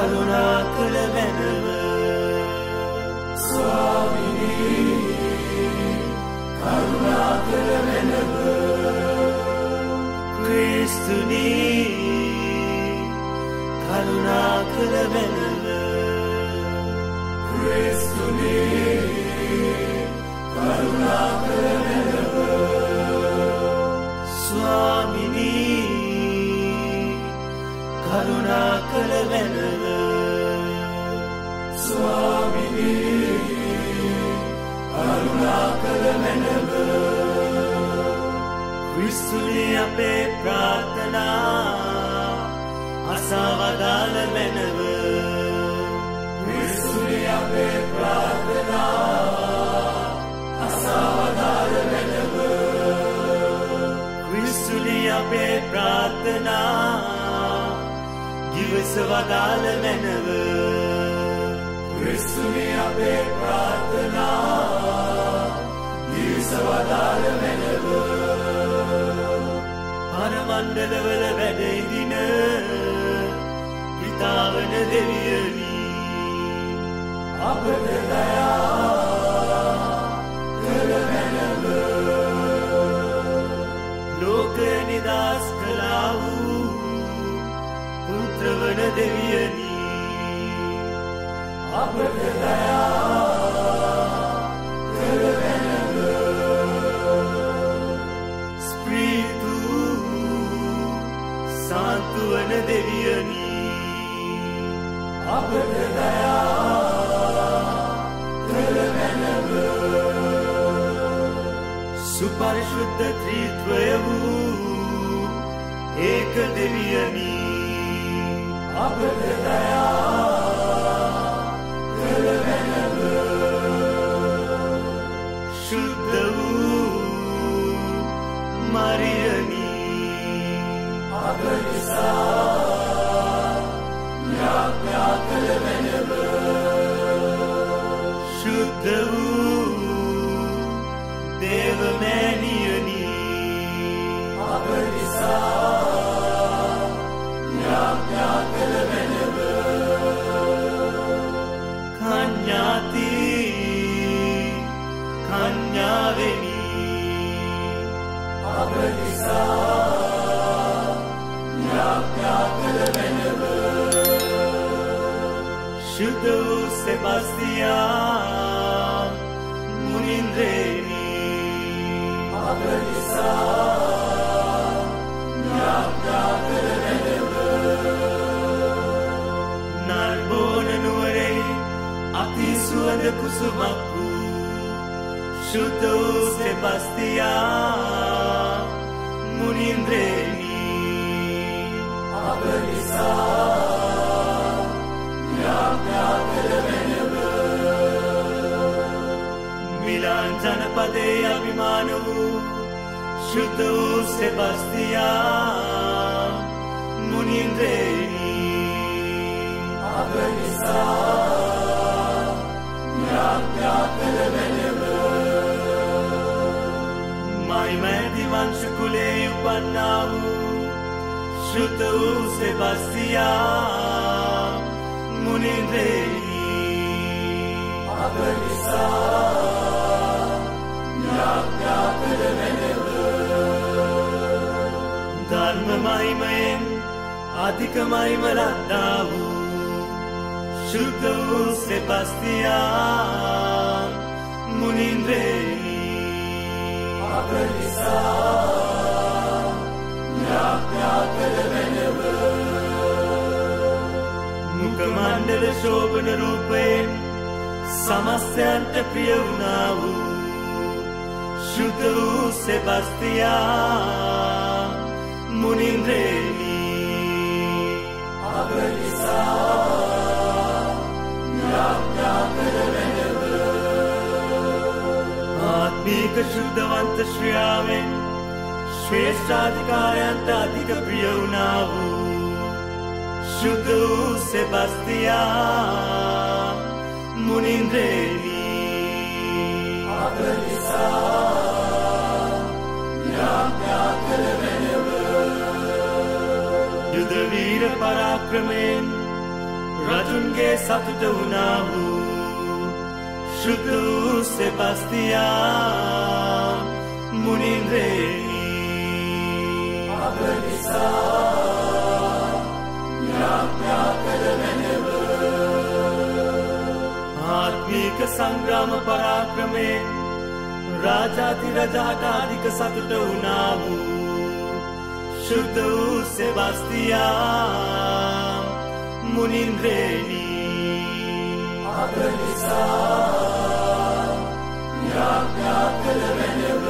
කරුණාකර මැනව ස්වාමිනී කරුණාකර මැනව ක්‍රිස්තුනී කරුණාකර මැනව ක්‍රිස්තුනී කරුණාකර මැනව ස්වාමිනී කරුණාකර මැනව ස්වාමිනී කරුණාකර මැනව ක්‍රිස්තුනී අපේ ප්‍රාර්ථනා අසවදාල මැනව ක්‍රිස්තුනී අපේ ප්‍රාර්ථනා අසවදාල මැනව ක්‍රිස්තුනී අපේ ප්‍රාර්ථනා ගිවිසවදාල මැනව ක්‍රිස්තුනී අපේ ප්‍රාර්ථනා ගිවිසවදාල මැනව පරමණ්ඩලවල වැඩ ඉඳින පිතාවන දෙවියනි අපට දයා කර මැනව ලෝකය නිදහස් කළා වූ පුත්‍රවන දෙවියනි අපට දයා කර මැනව ස්ප්‍රීතු සාන්තුවන දෙවියනි අපට දයා කර මැනව සුපරිශුද්ධ ත්‍රිත්වය වූ ඒක දෙවියනි අපට දයා කර මැනව ශුද්ධ වූ මරියනි අප නිසා යාඥා කර මැනව ශුද්ධ වූ දේවමෑණියනි අප නිසා යාඥා කර මැනව කන්‍යාති කන්‍යාවෙනි අප නිසා යාඥා කර මැනව ශුද්ධ වූ සෙබස්තියාන් මුනින්ද්‍රේනි අප නිසා යාඥා කර මැනව නල්බෝන නුවරෙහි අති සුවඳ කුසුමක් වූ ශුද්ධ වූ සෙබස්තියාන් මුනින්ද්‍රේනි අප නිසා යාඥා කර මැනව මිලාන් ජනපදයේ අභිමාන වූ ශුද්ධ වූ සෙබස්තියාන් මුනින්ද්‍රේනි අප නිසා යාඥා කර මැනව මයිමැති වංශ කුලේ උපන්නා වූ ශුද්ධ වූ සෙබස්තියාන් මුනින්ද්‍රේනි අප නිසා යාඥා කර මැනව ධර්ම මහිමයෙන් අධික මහිම ලද්දා වූ ශුද්ධ වූ සෙබස්තියාන් මුනින්ද්‍රේනි අප නිසා යාඥා කර මැනව මුඛමණ්ඩල ශෝභන රූපයෙන් සමස්තයන්ට ප්‍රිය වුණා වූ ශුද්ධ වූ සෙබස්තියාන් මුනින්ද්‍රේනි අප නිසා යාඥා කර මැනව ආත්මික ශුද්ධවන්ත ශ්‍රියාවෙන් ශ්‍රේෂ්ඨාධිකාරයන්ට අධික ප්‍රිය වුණා වූ ශුද්ධ වූ සෙබස්තියාන් මුනින්ද්‍රේනි අප නිසා යාඥා කර මැනව යුද වීර පරාක්‍රමයෙන් රජුන්ගේ සතුට වුණා වූ ශුද්ධ වූ සෙබස්තියා මුනින්ද්‍රේනි අප නිසා යාඥා කළ මැනව ආත්මික සංග්‍රාම පරාක්‍රමේ රාජාති රජාට අධික සතුට වුණා වූ ශුද්ධ වූ සෙබස්තියා මුනින්ද්‍රේනි අප නිසා යාඥා කළ මැනව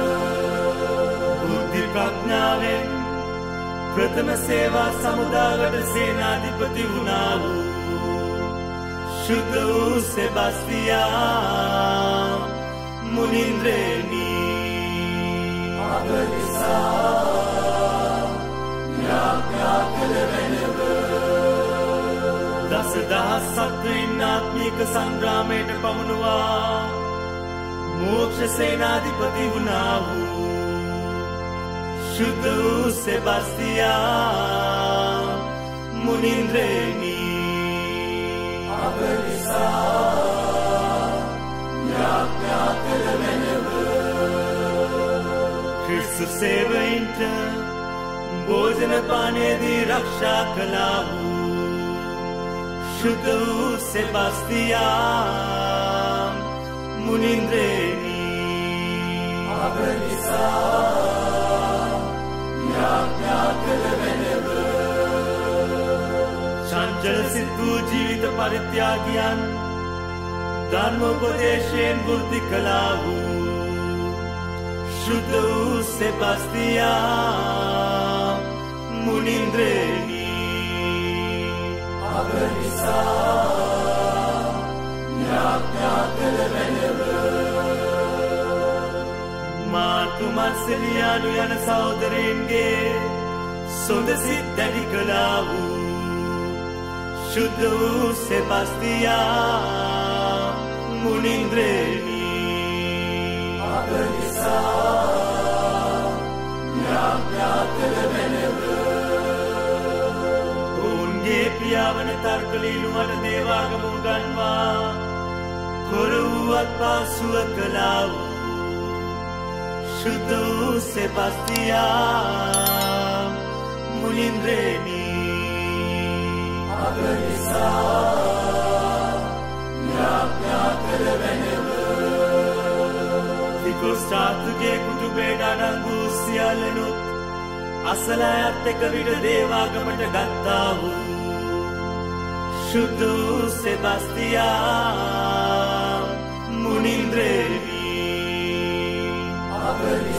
බුද්ධි ප්‍රඥාවෙන් ප්‍රථම සේවා සමුදාවට සේනාධිපති වුණා වූ ශුද්ධ වූ සෙබස්තියා මුනින්ද්‍රේනි අප නිසා යාඥා කළ මැනව දසදහස් සත්වයින් ආත්මික සංග්‍රාමයට පමුණුවා මෝක්ෂ සේනාධිපති වුණා වූ ශුද්ධ වූ සෙබස්තියා මුනින්ද්‍රේනි අප නිසා යාඥා කළ මැනව ක්‍රිස්තු සේවයින්ට භෝජන පානයේදී රක්ෂා කළා වූ ශුද්ධ වූ සෙබස්තියා මුනින්ද්‍රේනි අප නිසා යාඥා කළ මැනව චංචල සිත් වූ ජීවිත පරිත්‍යාගියන් ධර්මෝපදේශයෙන් වෘද්ධි කළා වූ ශුද්ධ වූ සෙබස්තියා මුනින්ද්‍රේනි අප නිසා යාඥා කළ මැනව මාර්තු මර්සෙලියානු යන සහෝදරයන්ගේ සොඳ සිත් දැඩි කළා වූ ශුද්ධ වූ සෙබස්තියා මුනින්ද්‍රේනි අප නිසා යාඥා කළ මැනව ඔවුන්ගේ පියාවන තර්කලීනුවට දේවාගම උගන්වා කොර වූවත් පාසුව කළා වූ ශුද්ධ වූ සෙබස්තියා මුනින්ද්‍රේනි අප නිසා යාඥා කළ මැනව තිකොස්ටාතුගේ කුටුබේට අඩංගු සියල්ලනුත් අසලායත් එක විට දේවාගමට ගත්තා වූ ශුද්ධ වූ සෙබස්තියා මුනින්ද්‍රේනි අප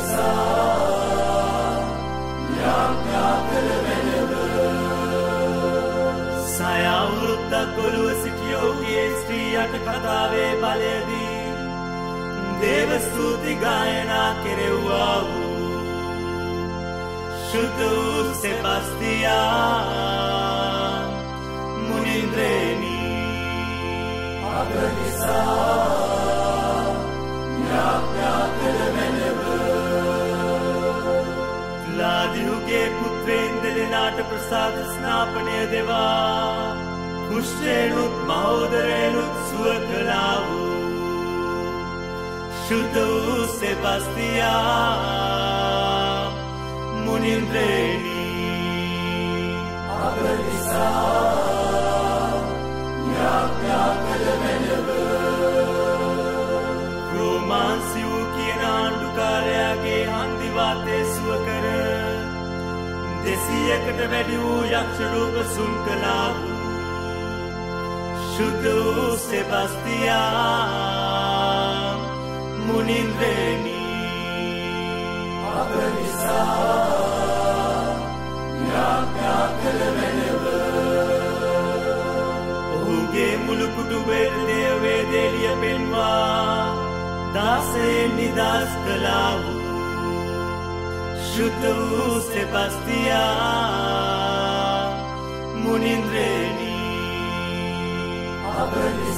නිසා යාඥා කළ මැනව සය අවුරුද්දක් ඔළුව සිටිය ඔහුගේ ස්ත්‍රියට කතාවේ බලයදී දේව ස්තුති ගායනා කෙරෙව්වා වූ ශුද්ධ වූ සෙබස්තියා මුනින්ද්‍රේනි අප නිසා යාඥා කළ මැනව ලාදිහුගේ පුත්‍රයන් දෙදෙනාට ප්‍රසාද ස්නාපනය දෙවා කුෂ්ඨේනුත් මහෝදරයනුත් සුව කළා වූ ශුද්ධ වූ සෙබස්තියා මුනින්ද්‍රේනි අප නිසා යාඥා කළ මැනව රෝමාන්සි වූ කියන ආණ්ඩුකාරයාගේ හන්දිවාතේ සුව කර 200කට වැඩි වූ යක්ෂ රූප සුන් කළා වූ ශුද්ධ වූ සෙබස්තියා මුනින්ද්‍රේනි අප නිසා යාඥා කළ මැනව ඔහුගේ මුළු කුටුබේට දේව වේදේලිය පෙන්වා දාසයෙන් නිදහස් කළා වූ ශුද්ධ වූ සෙබස්තියා මුනින්ද්‍රේනි අප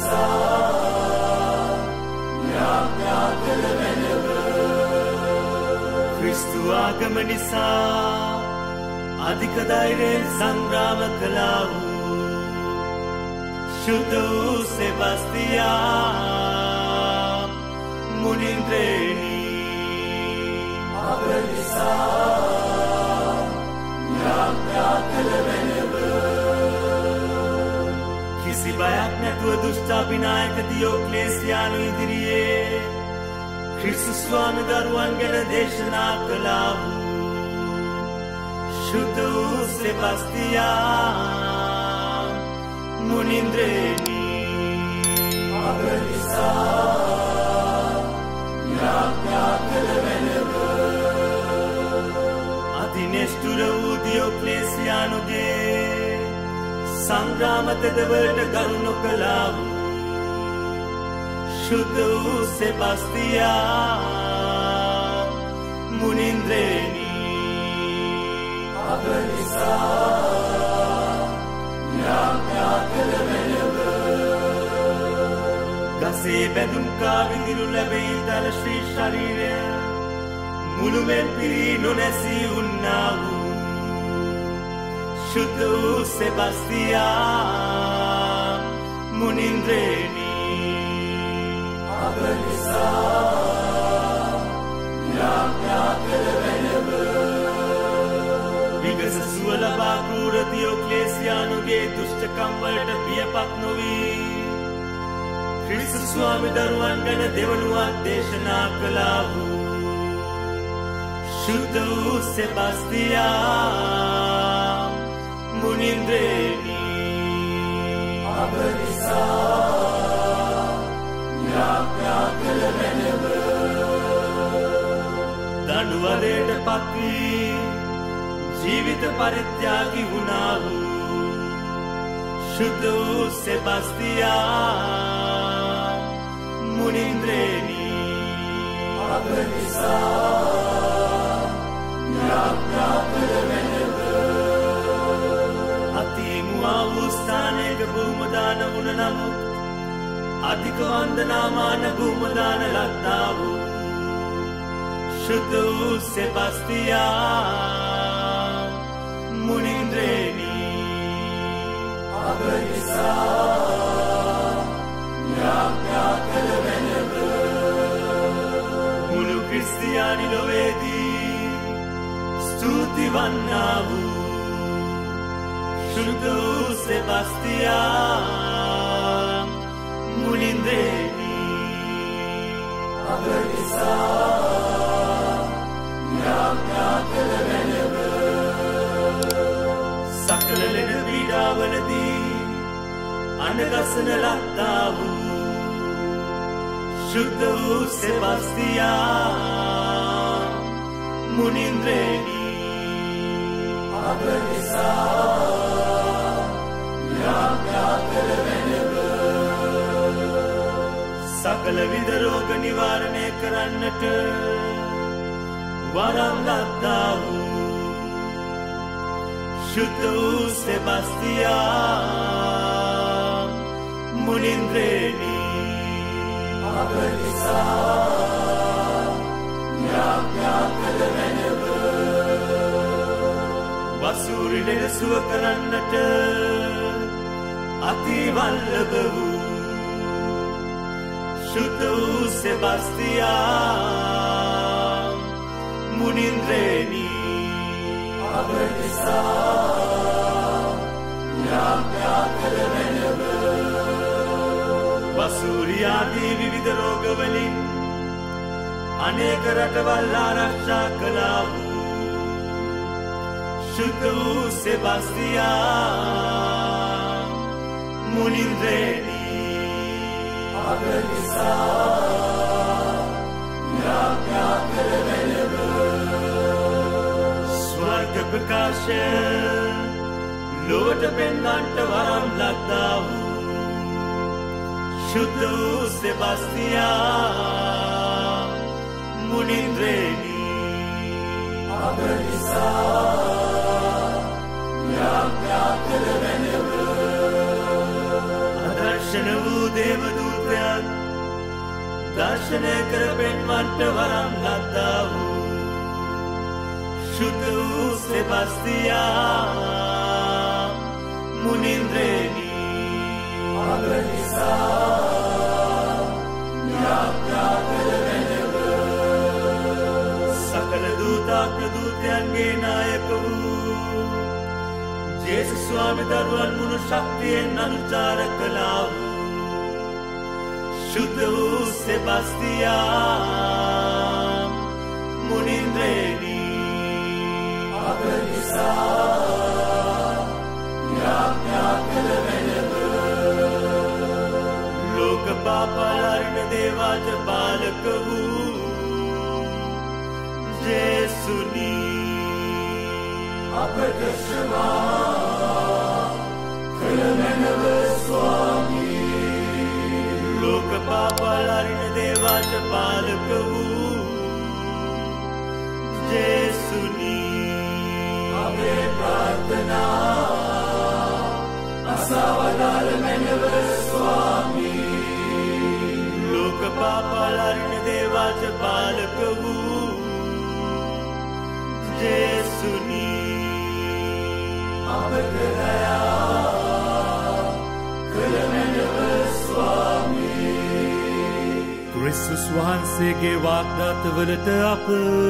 නිසා යාඥා කළ මැනව ක්‍රිස්තු ආගම නිසා අධික ධෛර්යයෙන් සංග්‍රාම කළා වූ शुद्ध सेबास्तियान मुनिंद्रेनी अगलिसा किसी බයක් නැතුව දුෂ්ටාභිනායක දියොක්ලේසියානු ඉදිරියේ ක්‍රිස්තුස් ස්වාමි දරුවන් ගැන දේශනා කළා වූ शुद्ध सेबास्तियान मुनिंद्रेनी අතිනෙෂ්ඨුර වූ දියොක්ලේසියානුගේ සංග්‍රාම තෙදවලට ගරු නොකළා වූ शुद्ध सेबास्तियान मुनिंद्रेनी ගසේ බැඳුම් කාවිදිරු ලැබෙයි දල ශ්‍රී ශරීරය මුළුමෙන් පිරී නොනැසී උන්නා වූ शुद्ध सेबास्तियान मुनिंद्रेनी විගස සුව ලබා කෘර දියොක්ලේසියානුගේ දුෂ්ටකම් වලට බියපත් නොවී ක්‍රිස්තුස් ස්වාමි දරුවන් ගැන දෙවනුවක් දේශනා කළා වූ शुद्ध सेबास्तियान मुनिंद्रेनी දඬුවරයට පත්වී ජීවිත පරිත්‍යාගී වුණා වූ शुद्ध सेबास्तियान मुनिंद्रेनी අතිමුවා වූ ස්ථානයක භූමදාන වුණ නමුත් අධික වන්දනාමාන භූමදාන ලද්දා වූ शुद्ध सेबास्तियान मुनिंद्रेनी මුළු ක්‍රිස්තියානි ලොවේදී ස්තුති වන්නා වූ शुद्ध सेबास्तियान मुनिंद्रेनी සකල ලෙඩ පීඩාවලදී අඬගසන ලද්දා වූ शुद्ध सेबास्तियान मुनिंद्रेनी සකල විද රෝග නිවාරණය කරන්නට වරම් ලද්දා වූ शुद्ध सेबास्तियान मुनिंद्रेनी වසූරි ලෙඩ සුව කරන්නට අතිවල්ලභ වූ शुद्ध सेबास्तियान मुनिंद्रेनी වසූරියාදී විවිධ රෝගවලින් අනේක රටවල් ආරක්ෂා කළා වූ शुद्ध सेबास्तियान मुनिंद्रेनी ස්වර්ග ප්‍රකාශය ලොවට පෙන්වන්නට වරම් ලද්දා වූ शुद्ध सेबास्तियान मुनिंद्रेनी අදර්ශන වූ දේවදූතයන් දර්ශනය කර පෙන්වන්නට වරම් ලද්දා වූ शुद्ध सेबास्तियान मुनिंद्रेनी සකල දූතාත්ම දූතයන්ගේ නායක වූ ජේසුස් ස්වාමි දරුවන් මුළු ශක්තියෙන් අනුචාර කළා වූ ශුද්ධ වූ සෙබස්තියාන් මුනින්ද්‍රේනි අප නිසා යාඥා කළ වෙනව ලෝක පාපලර්ණ දේවාච බාලක වූ ජේසුනි අපට ක්ෂමා කළ වෙනව ස්වාමී ලෝක පාපලර්ණ දේවාච බාලක වූ ජේසුනි අපේ ප්‍රාර්ථනා අසවදාල වෙනව ස්වාමී ලෝක පාපලර්ණ දේවාච බාලක වූ ජේසුනි අපට දයා කළ වෙනව ස්වාමී ක්‍රිස්තුස් වහන්සේගේ වාග්දානවලට අප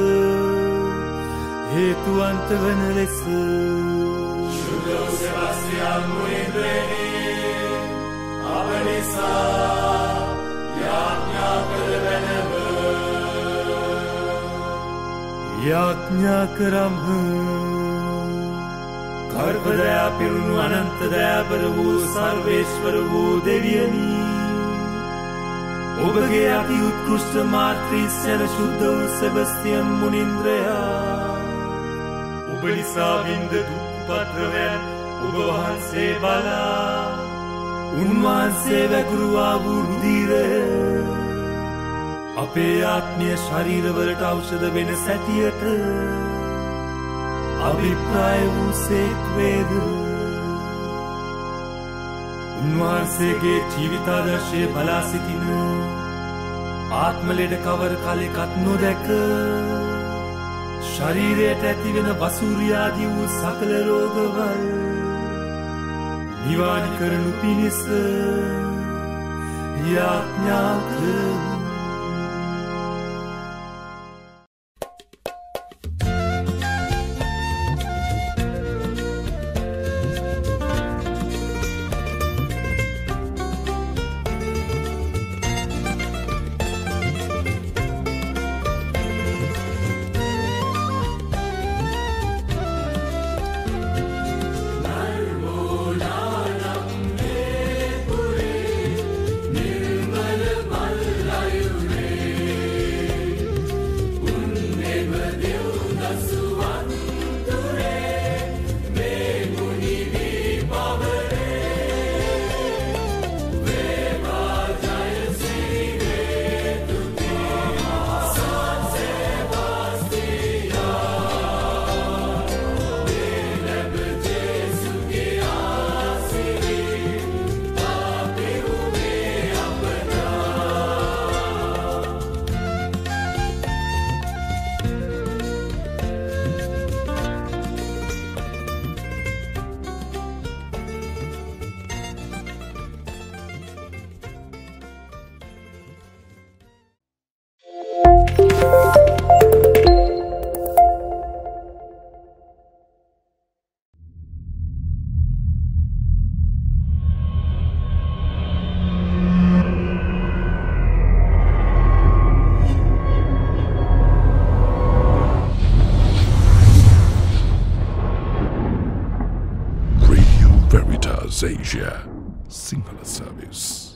හේතුවන්ත වන ලෙස ශුද්ධ සෙබස්තියාන් මුනින්ද්‍රේනි අප නිසා යාඥා කළ වෙනව යාඥා කරම්හ ගර්භදයා පිරුණු අනන්ත දයාබර වූ සර්වේශ්වර වූ දෙවියනි ඔබගේ අති උත්කෘෂ්ඨ මාත්‍රීස් යන ශුද්ධ වූ සෙබස්තියන් මුනින්ද්‍රයා ඔබ නිසා වින්ද දුක් පත්‍රවයන් ඔබ වහන්සේ බලා උන්වහන්සේ වැගුරුවා වූ රුධිරය අපේ ආත්මීය ශරීරවලට ඖෂධ වෙන සැටියට අභිප්‍රාය වූ සේක් වේද උන්වහන්සේගේ ජීවිතාදර්ශය බලා සිටින ආත්ම ලෙඩ කවර කාලයකත් නොදැක ශරීරයට ඇතිවෙන වසූරියාදී වූ සකල රෝගවල් නිවාරණය කරනු පිණිස යාඥා කරමු. Asia Sinhala Service.